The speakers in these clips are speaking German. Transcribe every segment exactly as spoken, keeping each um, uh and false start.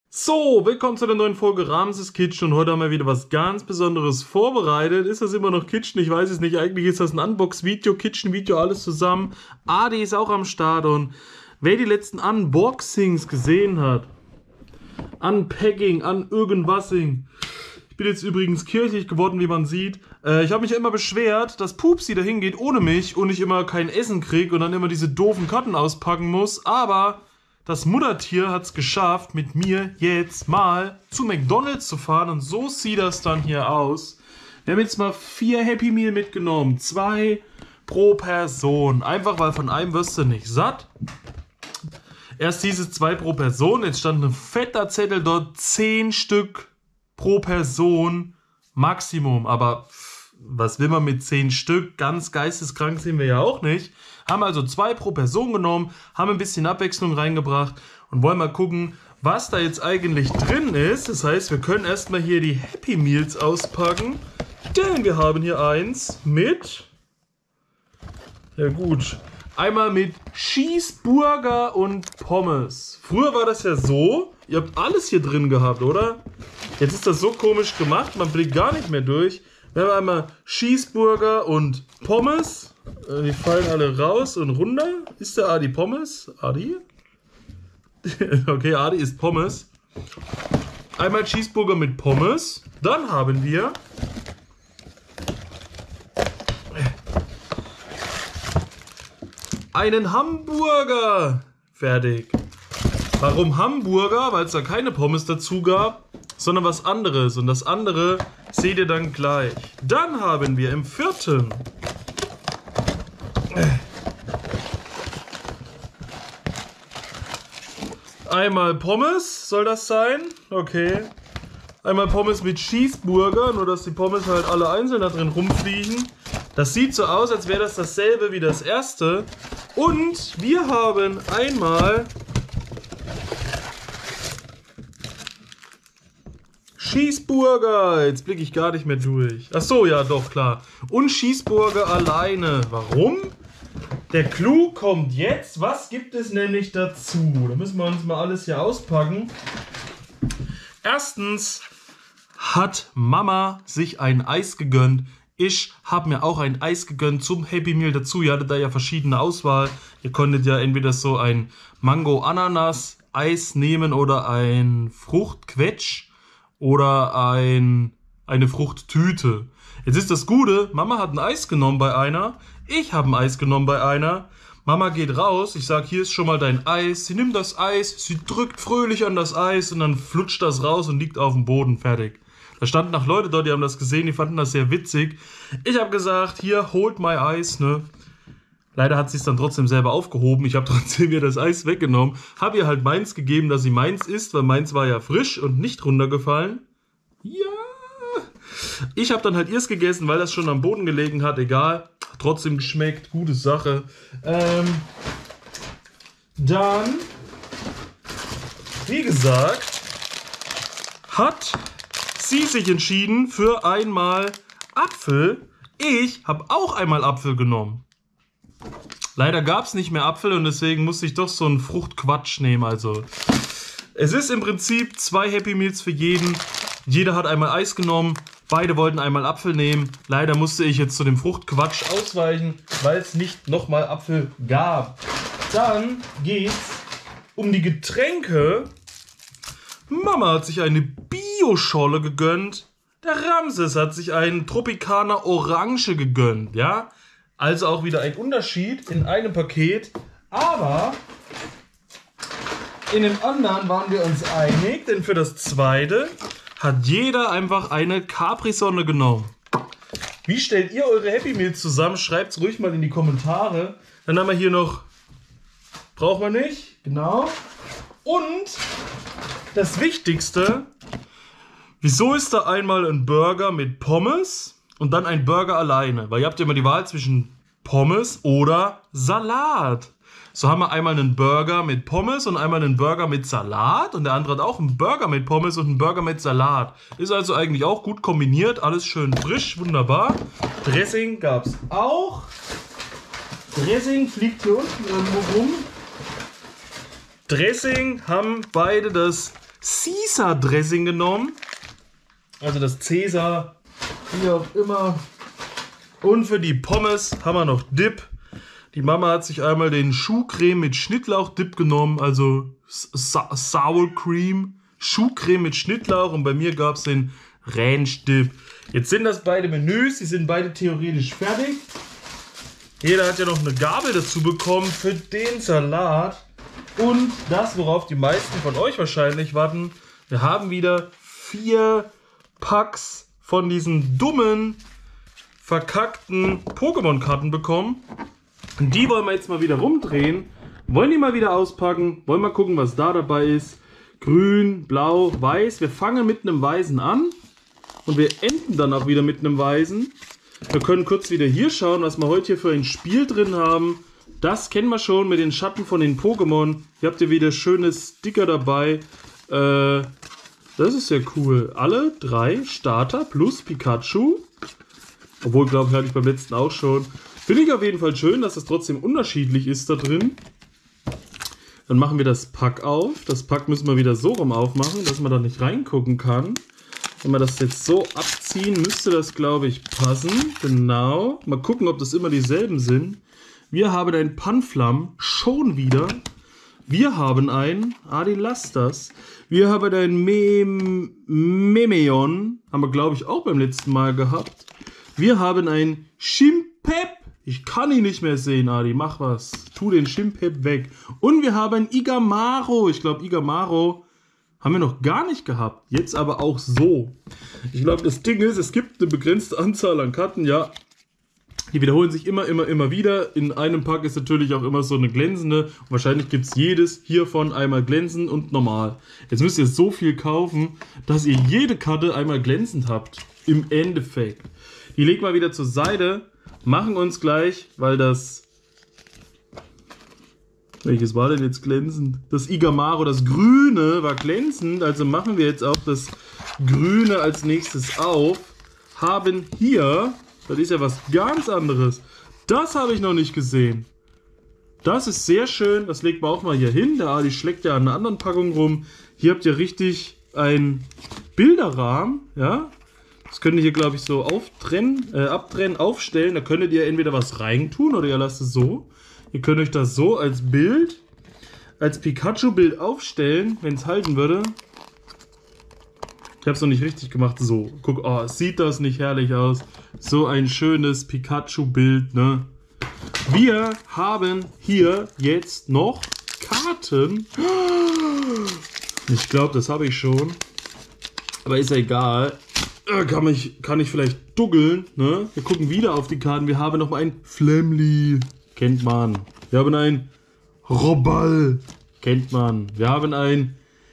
So, willkommen zu der neuen Folge Ramses Kitchen und heute haben wir wieder was ganz Besonderes vorbereitet. Ist das immer noch Kitchen? Ich weiß es nicht. Eigentlich ist das ein Unbox-Video, Kitchen-Video, alles zusammen. Adi ist auch am Start und wer die letzten Unboxings gesehen hat, Unpacking, an irgendwassing. Ich bin jetzt übrigens kirchlich geworden, wie man sieht. Äh, ich habe mich ja immer beschwert, dass Pupsi dahin geht ohne mich und ich immer kein Essen kriege und dann immer diese doofen Karten auspacken muss, aber das Muttertier hat es geschafft, mit mir jetzt mal zu McDonald's zu fahren. Und so sieht das dann hier aus. Wir haben jetzt mal vier Happy Meal mitgenommen. Zwei pro Person. Einfach, weil von einem wirst du nicht satt. Erst dieses zwei pro Person. Jetzt stand ein fetter Zettel dort. Zehn Stück pro Person Maximum. Aber was will man mit zehn Stück? Ganz geisteskrank sind wir ja auch nicht. Haben also zwei pro Person genommen, haben ein bisschen Abwechslung reingebracht und wollen mal gucken, was da jetzt eigentlich drin ist. Das heißt, wir können erstmal hier die Happy Meals auspacken, denn wir haben hier eins mit, ja gut, einmal mit Cheeseburger und Pommes. Früher war das ja so, ihr habt alles hier drin gehabt, oder? Jetzt ist das so komisch gemacht, man blickt gar nicht mehr durch. Wir haben einmal Cheeseburger und Pommes. Die fallen alle raus und runter. Ist der Adi Pommes? Adi? Okay, Adi ist Pommes. Einmal Cheeseburger mit Pommes. Dann haben wir einen Hamburger. Fertig. Warum Hamburger? Weil es da keine Pommes dazu gab, sondern was anderes. Und das andere seht ihr dann gleich. Dann haben wir im vierten einmal Pommes, soll das sein? Okay. Einmal Pommes mit Cheeseburger, nur dass die Pommes halt alle einzeln da drin rumfliegen. Das sieht so aus, als wäre das dasselbe wie das erste. Und wir haben einmal Cheeseburger. Jetzt blicke ich gar nicht mehr durch. Ach so, ja doch, klar. Und Cheeseburger alleine. Warum? Der Clou kommt jetzt. Was gibt es nämlich dazu? Da müssen wir uns mal alles hier auspacken. Erstens hat Mama sich ein Eis gegönnt. Ich habe mir auch ein Eis gegönnt zum Happy Meal dazu. Ihr hattet da ja verschiedene Auswahl. Ihr konntet ja entweder so ein Mango-Ananas-Eis nehmen oder ein Fruchtquetsch oder ein, eine Fruchttüte. Jetzt ist das Gute, Mama hat ein Eis genommen bei einer, ich habe ein Eis genommen bei einer. Mama geht raus, ich sage, hier ist schon mal dein Eis. Sie nimmt das Eis, sie drückt fröhlich an das Eis und dann flutscht das raus und liegt auf dem Boden, fertig. Da standen noch Leute dort, die haben das gesehen, die fanden das sehr witzig. Ich habe gesagt, hier, holt my Eis, ne. Leider hat sie es dann trotzdem selber aufgehoben. Ich habe trotzdem ihr das Eis weggenommen. Habe ihr halt meins gegeben, dass sie meins isst, weil meins war ja frisch und nicht runtergefallen. Ja. Ich habe dann halt ihrs gegessen, weil das schon am Boden gelegen hat. Egal. Trotzdem geschmeckt. Gute Sache. Ähm, dann, wie gesagt, hat sie sich entschieden für einmal Apfel. Ich habe auch einmal Apfel genommen. Leider gab es nicht mehr Apfel und deswegen musste ich doch so einen Fruchtquatsch nehmen. Also, es ist im Prinzip zwei Happy Meals für jeden. Jeder hat einmal Eis genommen. Beide wollten einmal Apfel nehmen. Leider musste ich jetzt zu dem Fruchtquatsch ausweichen, weil es nicht nochmal Apfel gab. Dann geht's um die Getränke. Mama hat sich eine Bio-Scholle gegönnt. Der Ramses hat sich einen Tropicana Orange gegönnt, ja. Also auch wieder ein Unterschied in einem Paket. Aber in dem anderen waren wir uns einig, denn für das zweite hat jeder einfach eine Capri-Sonne genommen. Wie stellt ihr eure Happy Meals zusammen? Schreibt es ruhig mal in die Kommentare. Dann haben wir hier noch, braucht man nicht, genau. Und das Wichtigste, wieso ist da einmal ein Burger mit Pommes und dann ein Burger alleine? Weil ihr habt ja immer die Wahl zwischen Pommes oder Salat. So haben wir einmal einen Burger mit Pommes und einmal einen Burger mit Salat. Und der andere hat auch einen Burger mit Pommes und einen Burger mit Salat. Ist also eigentlich auch gut kombiniert. Alles schön frisch, wunderbar. Dressing gab es auch. Dressing fliegt hier unten irgendwo rum. Dressing haben beide das Caesar Dressing genommen. Also das Caesar, wie auch immer. Und für die Pommes haben wir noch Dip. Die Mama hat sich einmal den Schuhcreme mit Schnittlauch-Dip genommen, also Sa Sour Cream, Schuhcreme mit Schnittlauch, und bei mir gab es den Ranch-Dip. Jetzt sind das beide Menüs, die sind beide theoretisch fertig. Jeder hat ja noch eine Gabel dazu bekommen für den Salat. Und das, worauf die meisten von euch wahrscheinlich warten, wir haben wieder vier Packs von diesen dummen, verkackten Pokémon-Karten bekommen. Und die wollen wir jetzt mal wieder rumdrehen. Wollen die mal wieder auspacken. Wollen mal gucken, was da dabei ist. Grün, blau, weiß. Wir fangen mit einem Weißen an. Und wir enden dann auch wieder mit einem Weißen. Wir können kurz wieder hier schauen, was wir heute hier für ein Spiel drin haben. Das kennen wir schon mit den Schatten von den Pokémon. Hier habt ihr wieder schöne Sticker dabei. Äh, das ist ja cool. Alle drei Starter plus Pikachu. Obwohl, glaube ich, hatte ich beim letzten auch schon. Finde ich auf jeden Fall schön, dass das trotzdem unterschiedlich ist da drin. Dann machen wir das Pack auf. Das Pack müssen wir wieder so rum aufmachen, dass man da nicht reingucken kann. Wenn wir das jetzt so abziehen, müsste das, glaube ich, passen. Genau. Mal gucken, ob das immer dieselben sind. Wir haben ein Panflam, schon wieder. Wir haben ein Adilastas. Wir haben ein Mem Memeon. Haben wir, glaube ich, auch beim letzten Mal gehabt. Wir haben ein Chimpep. Ich kann ihn nicht mehr sehen, Adi. Mach was. Tu den Chimpep weg. Und wir haben ein Igamaro. Ich glaube, Igamaro haben wir noch gar nicht gehabt. Jetzt aber auch so. Ich glaube, das Ding ist, es gibt eine begrenzte Anzahl an Karten. Ja, die wiederholen sich immer, immer, immer wieder. In einem Pack ist natürlich auch immer so eine glänzende. Und wahrscheinlich gibt es jedes hiervon einmal glänzend und normal. Jetzt müsst ihr so viel kaufen, dass ihr jede Karte einmal glänzend habt. Im Endeffekt. Die legen wir wieder zur Seite. Machen uns gleich, weil das... Welches war denn jetzt glänzend? Das Igamaro, das Grüne war glänzend. Also machen wir jetzt auch das Grüne als nächstes auf. Haben hier... Das ist ja was ganz anderes. Das habe ich noch nicht gesehen. Das ist sehr schön. Das legt man auch mal hier hin. Der Adi schlägt ja an einer anderen Packung rum. Hier habt ihr richtig einen Bilderrahmen. Ja? Das könnt ihr hier, glaube ich, so auftrennen, äh, abtrennen, aufstellen. Da könntet ihr entweder was reintun oder ihr lasst es so. Ihr könnt euch das so als Bild, als Pikachu-Bild aufstellen, wenn es halten würde. Ich habe es noch nicht richtig gemacht. So, guck, oh, sieht das nicht herrlich aus? So ein schönes Pikachu-Bild, ne? Wir haben hier jetzt noch Karten. Ich glaube, das habe ich schon. Aber ist ja egal. Kann ich, kann ich vielleicht duggeln, ne? Wir gucken wieder auf die Karten. Wir haben noch mal ein Flamly. Kennt man. Wir haben ein Robal. Kennt man. Wir haben ein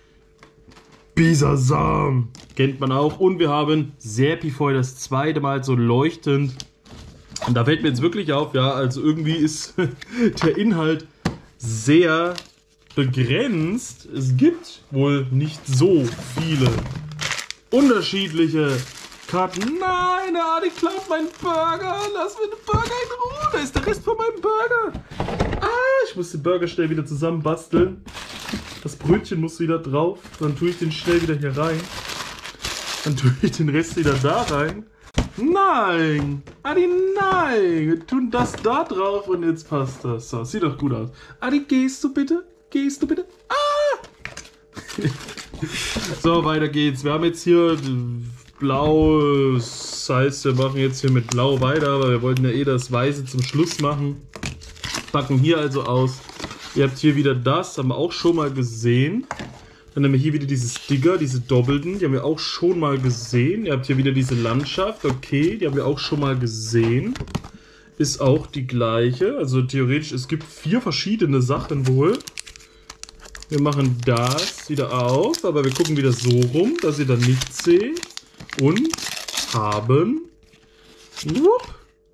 Bisasam. Kennt man auch. Und wir haben Serpifoy, das zweite Mal so leuchtend. Und da fällt mir jetzt wirklich auf, ja, also irgendwie ist der Inhalt sehr begrenzt. Es gibt wohl nicht so viele unterschiedliche Karten. Nein, der Adi klaut meinen Burger. Lass mir den Burger in Ruhe. Da ist der Rest von meinem Burger. Ah, ich muss den Burger schnell wieder zusammenbasteln. Das Brötchen muss wieder drauf. Dann tue ich den schnell wieder hier rein. Dann tue ich den Rest wieder da rein. Nein! Adi, nein! Wir tun das da drauf und jetzt passt das. So, sieht doch gut aus. Adi, gehst du bitte? Gehst du bitte? Ah! So, weiter geht's. Wir haben jetzt hier blau. Das heißt, wir machen jetzt hier mit blau weiter, aber wir wollten ja eh das Weiße zum Schluss machen. Packen hier also aus. Ihr habt hier wieder das, haben wir auch schon mal gesehen. Dann haben wir hier wieder diese Sticker, diese doppelten, die haben wir auch schon mal gesehen. Ihr habt hier wieder diese Landschaft, okay, die haben wir auch schon mal gesehen. Ist auch die gleiche, also theoretisch, es gibt vier verschiedene Sachen wohl. Wir machen das wieder auf, aber wir gucken wieder so rum, dass ihr dann nichts seht. Und haben... Wupp,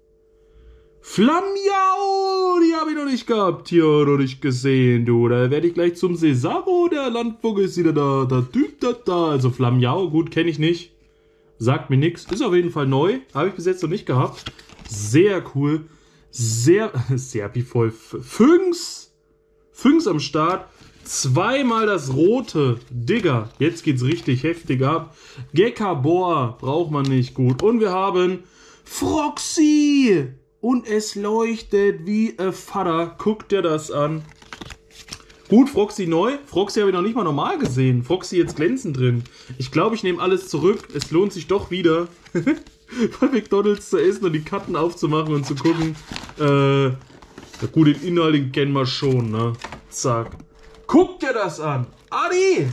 Flammiau, die habe ich noch nicht gehabt hier, noch nicht gesehen, du. Da werde ich gleich zum Cesaro, der Landvogel ist wieder da, da, da, da. Also Flammiau, gut, kenne ich nicht. Sagt mir nichts. Ist auf jeden Fall neu, habe ich bis jetzt noch nicht gehabt. Sehr cool. Sehr, sehr wie voll. Fünx. Fünx am Start. Zweimal das rote. Digga, jetzt geht's richtig heftig ab. Gekabor braucht man nicht gut. Und wir haben Froxy. Und es leuchtet wie ein Vater. Guckt dir das an. Gut, Froxy neu. Froxy habe ich noch nicht mal normal gesehen. Froxy jetzt glänzend drin. Ich glaube, ich nehme alles zurück. Es lohnt sich doch wieder, bei McDonald's zu essen und die Karten aufzumachen und zu gucken. Äh, ja gut, den Inhalt, den kennen wir schon, ne? Zack. Guck dir das an. Adi!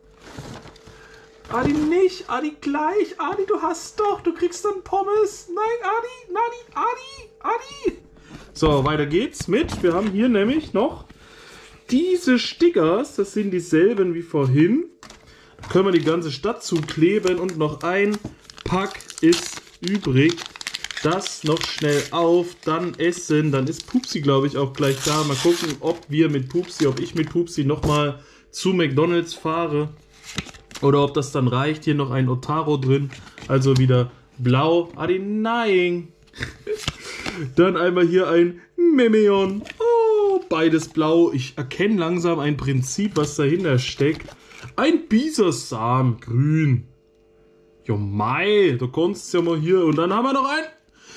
Adi nicht, Adi gleich. Adi, du hast doch, du kriegst dann Pommes. Nein, Adi, Nani, Adi, Adi. So, weiter geht's mit. Wir haben hier nämlich noch diese Stickers. Das sind dieselben wie vorhin. Da können wir die ganze Stadt zukleben und noch ein Pack ist übrig. Das noch schnell auf, dann essen. Dann ist Pupsi, glaube ich, auch gleich da. Mal gucken, ob wir mit Pupsi, ob ich mit Pupsi nochmal zu McDonald's fahre. Oder ob das dann reicht. Hier noch ein Otaro drin. Also wieder blau. Adi, nein. Dann einmal hier ein Memeon. Oh, beides blau. Ich erkenne langsam ein Prinzip, was dahinter steckt. Ein Bisasam, grün. Jo mei, du kannst ja mal hier. Und dann haben wir noch ein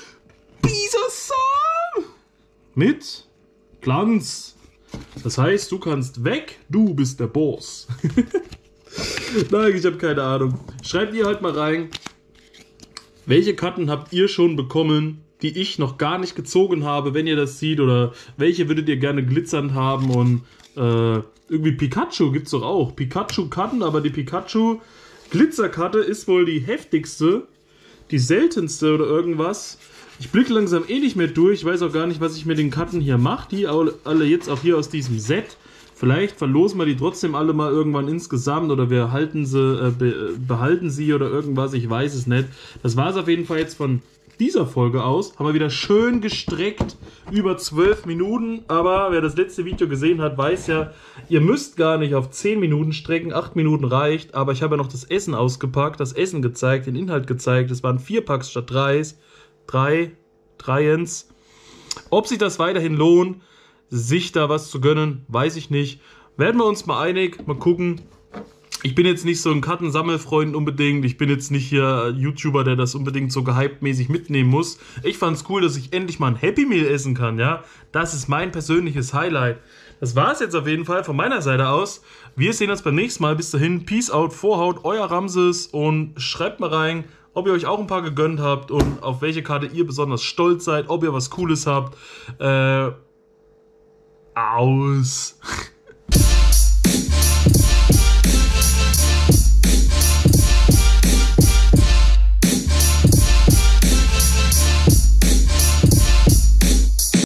Bisasam mit Glanz. Das heißt, du kannst weg, du bist der Boss. Nein, ich habe keine Ahnung. Schreibt ihr halt mal rein, welche Karten habt ihr schon bekommen, die ich noch gar nicht gezogen habe, wenn ihr das seht, oder welche würdet ihr gerne glitzernd haben. Und äh, irgendwie Pikachu gibt es doch auch. Pikachu-Karten, aber die Pikachu-Glitzerkarte ist wohl die heftigste, die seltenste oder irgendwas. Ich blicke langsam eh nicht mehr durch, ich weiß auch gar nicht, was ich mit den Karten hier mache, die alle jetzt auch hier aus diesem Set. Vielleicht verlosen wir die trotzdem alle mal irgendwann insgesamt oder wir halten sie, äh, be behalten sie oder irgendwas, ich weiß es nicht. Das war es auf jeden Fall jetzt von dieser Folge aus. Haben wir wieder schön gestreckt, über zwölf Minuten, aber wer das letzte Video gesehen hat, weiß ja, ihr müsst gar nicht auf zehn Minuten strecken, acht Minuten reicht, aber ich habe ja noch das Essen ausgepackt, das Essen gezeigt, den Inhalt gezeigt, es waren vier Packs statt drei, drei, Dreiens. Ob sich das weiterhin lohnt, sich da was zu gönnen, weiß ich nicht. Werden wir uns mal einig, mal gucken. Ich bin jetzt nicht so ein Kartensammelfreund unbedingt. Ich bin jetzt nicht hier YouTuber, der das unbedingt so gehypt-mäßig mitnehmen muss. Ich fand es cool, dass ich endlich mal ein Happy Meal essen kann, ja. Das ist mein persönliches Highlight. Das war es jetzt auf jeden Fall von meiner Seite aus. Wir sehen uns beim nächsten Mal. Bis dahin, Peace out, Vorhaut, euer Ramses und schreibt mal rein, ob ihr euch auch ein paar gegönnt habt und auf welche Karte ihr besonders stolz seid, ob ihr was Cooles habt. Äh... Aus.